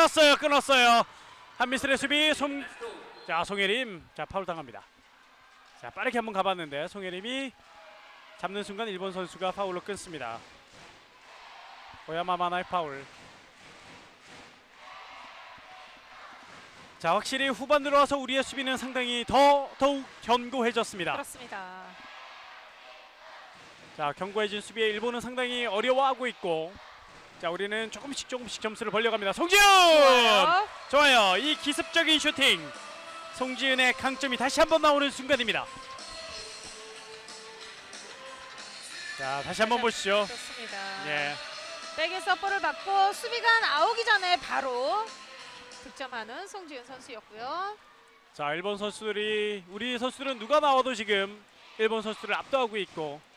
끊었어요. 한미슬의 수비. 자, 송혜림. 자, 파울 당합니다. 자, 빠르게 한번 가봤는데 송혜림이 잡는 순간 일본 선수가 파울로 끊습니다. 오야마마나의 파울. 자, 확실히 후반 들어와서 우리의 수비는 상당히 더욱 견고해졌습니다. 그렇습니다. 자, 견고해진 수비에 일본은 상당히 어려워하고 있고, 자, 우리는 조금씩 점수를 벌려갑니다. 송지은! 좋아요. 이 기습적인 슈팅. 송지은의 강점이 다시 한번 나오는 순간입니다. 자, 다시 한번 보시죠. 좋습니다. 예. 백에서 볼을 받고 수비가 나오기 전에 바로 득점하는 송지은 선수였고요. 자, 일본 선수들이, 우리 선수들은 누가 나와도 지금 일본 선수들을 압도하고 있고,